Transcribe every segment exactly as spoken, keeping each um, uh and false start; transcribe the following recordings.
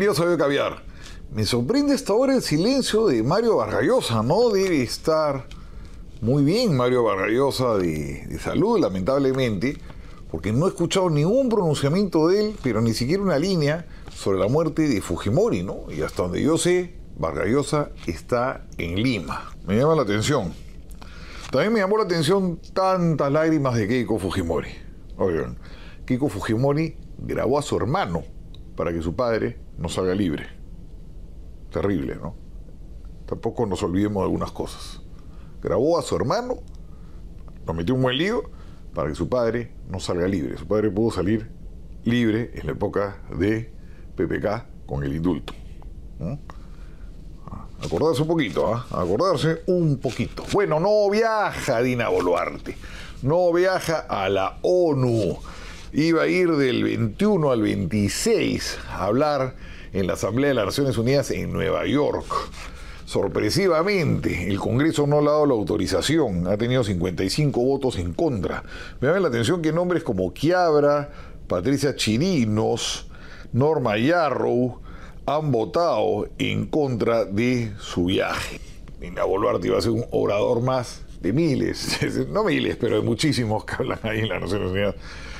Bienvenidos a Sabio Caviar. Me sorprende hasta ahora el silencio de Mario Vargas Llosa, ¿no? Debe estar muy bien Mario Vargas Llosa de, de salud, lamentablemente, porque no he escuchado ningún pronunciamiento de él, pero ni siquiera una línea sobre la muerte de Fujimori, ¿no? Y hasta donde yo sé, Vargas Llosa está en Lima. Me llama la atención. También me llamó la atención tantas lágrimas de Keiko Fujimori. Oigan, Keiko Fujimori grabó a su hermano para que su padre no salga libre. Terrible, ¿no? Tampoco nos olvidemos de algunas cosas. Grabó a su hermano, lo metió en un buen lío para que su padre no salga libre. Su padre pudo salir libre en la época de P P K con el indulto. ¿No? Acordarse un poquito, ¿ah? ¿eh? Acordarse un poquito. Bueno, no viaja Dina Boluarte, no viaja a la ONU. Iba a ir del veintiuno al veintiséis a hablar en la Asamblea de las Naciones Unidas en Nueva York. Sorpresivamente, el Congreso no le ha dado la autorización, ha tenido cincuenta y cinco votos en contra. Me llama la atención que nombres como Quiabra, Patricia Chirinos, Norma Yarrow han votado en contra de su viaje. Dina Boluarte iba a ser un orador más de miles, no miles, pero de muchísimos que hablan ahí en las Naciones Unidas.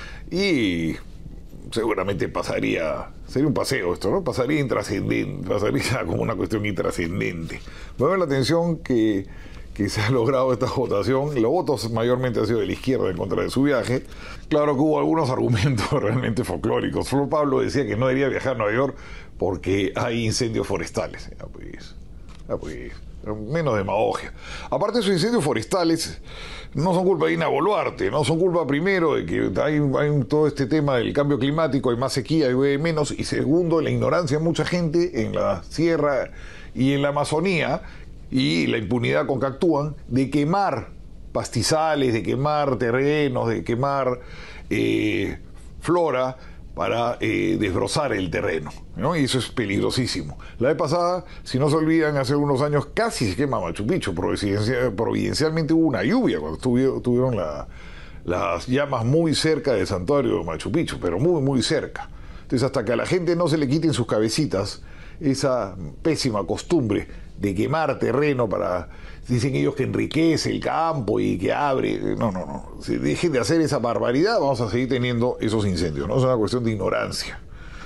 Y seguramente pasaría, sería un paseo esto, ¿no? Pasaría intrascendente, pasaría como una cuestión intrascendente. Me llama la atención que, que se ha logrado esta votación. Los votos mayormente han sido de la izquierda en contra de su viaje. Claro que hubo algunos argumentos realmente folclóricos. Flor Pablo decía que no debería viajar a Nueva York porque hay incendios forestales. Ya pues, ya pues, menos demagogia. Aparte de esos incendios forestales, no son culpa de Dina Boluarte, no son culpa primero de que hay, hay todo este tema del cambio climático, hay más sequía, hay menos, y segundo, la ignorancia de mucha gente en la sierra y en la Amazonía, y la impunidad con que actúan, de quemar pastizales, de quemar terrenos, de quemar eh, flora, para eh, desbrozar el terreno, ¿no? Y eso es peligrosísimo. La vez pasada, si no se olvidan, hace unos años casi se quema Machu Picchu. Providencial, providencialmente hubo una lluvia cuando tuvieron, tuvieron la, las llamas muy cerca del santuario de Machu Picchu, pero muy, muy cerca. Entonces, hasta que a la gente no se le quiten sus cabecitas esa pésima costumbre de quemar terreno para, dicen ellos, que enriquece el campo y que abre. No, no, no. Si dejen de hacer esa barbaridad, vamos a seguir teniendo esos incendios, ¿no? Es una cuestión de ignorancia.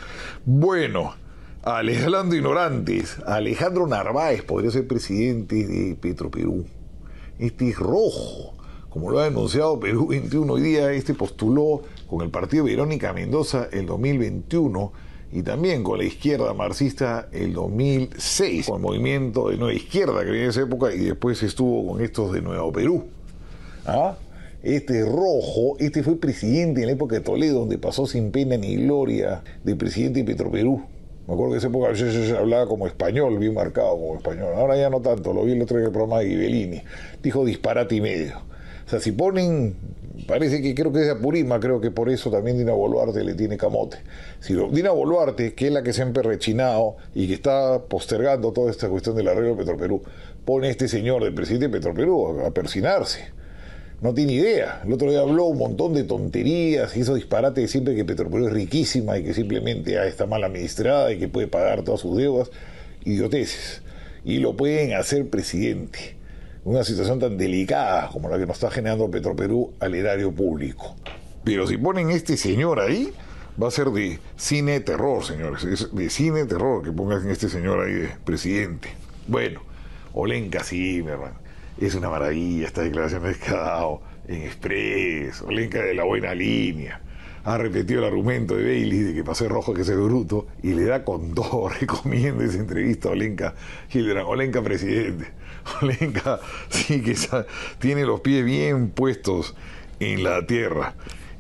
Bueno, hablando de ignorantes, Alejandro Narváez podría ser presidente de Petroperú. Este es rojo. Como lo ha denunciado Perú veintiuno, hoy día este postuló con el partido Verónica Mendoza el dos mil veintiuno y también con la izquierda marxista el dos mil seis, con el movimiento de Nueva Izquierda que venía en esa época, y después estuvo con estos de Nuevo Perú. ¿Ah? Este rojo, este fue presidente en la época de Toledo, donde pasó sin pena ni gloria de presidente de Petroperú. Me acuerdo que en esa época yo, yo, yo hablaba como español, bien marcado como español. Ahora ya no tanto, lo vi el otro día en el programa de Ghibellini. Dijo disparate y medio. O sea, si ponen, parece que creo que es de Apurímac, creo que por eso también Dina Boluarte le tiene camote. Si lo, Dina Boluarte, que es la que siempre ha rechinado y que está postergando toda esta cuestión del arreglo de Petroperú, pone a este señor de presidente de Petroperú a, a persinarse. No tiene idea. El otro día habló un montón de tonterías, hizo disparate de siempre que Petroperú es riquísima y que simplemente ah, está mal administrada y que puede pagar todas sus deudas. Idioteces. Y lo pueden hacer presidente. Una situación tan delicada como la que nos está generando Petroperú al erario público. Pero si ponen este señor ahí, va a ser de cine terror, señores. Es de cine terror que pongan este señor ahí de presidente. Bueno, Olenka sí, mi hermano. Es una maravilla esta declaración de que ha dado en Express. Olenka de la buena línea. Ha repetido el argumento de Bailey de que pasé rojo que se bruto y le da con todo. Recomienda esa entrevista a Olenka Hildebrand. Olenka presidente. Olenka sí que tiene los pies bien puestos en la tierra.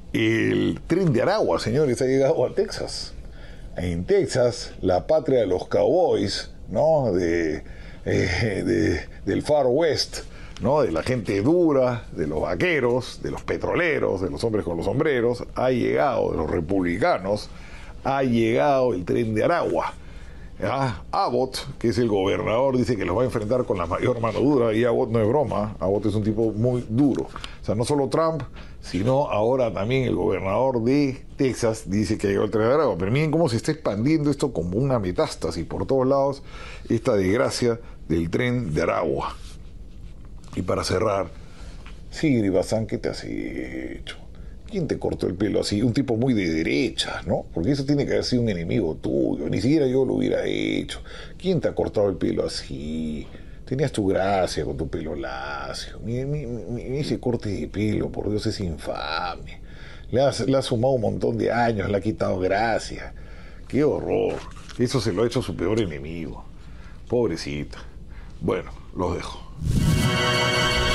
El tren de Aragua, señores, ha llegado a Texas. En Texas, la patria de los cowboys, ¿no? De, eh, de, del Far West, ¿no? De la gente dura, de los vaqueros, de los petroleros, de los hombres con los sombreros, ha llegado, de los republicanos, ha llegado el tren de Aragua. Ah, Abbott, que es el gobernador, dice que los va a enfrentar con la mayor mano dura, y Abbott no es broma, Abbott es un tipo muy duro. O sea, no solo Trump, sino ahora también el gobernador de Texas dice que llegó el tren de Aragua. Pero miren cómo se está expandiendo esto como una metástasis por todos lados, esta desgracia del tren de Aragua. Y para cerrar, Sigrid Bazán, ¿qué te has hecho? ¿Quién te cortó el pelo así? Un tipo muy de derecha, ¿no? Porque eso tiene que haber sido un enemigo tuyo. Ni siquiera yo lo hubiera hecho. ¿Quién te ha cortado el pelo así? Tenías tu gracia con tu pelo lacio. Mi, mi, mi, ese corte de pelo, por Dios, es infame. Le has, le has sumado un montón de años, le ha quitado gracia. ¡Qué horror! Eso se lo ha hecho su peor enemigo. Pobrecita. Bueno, los dejo.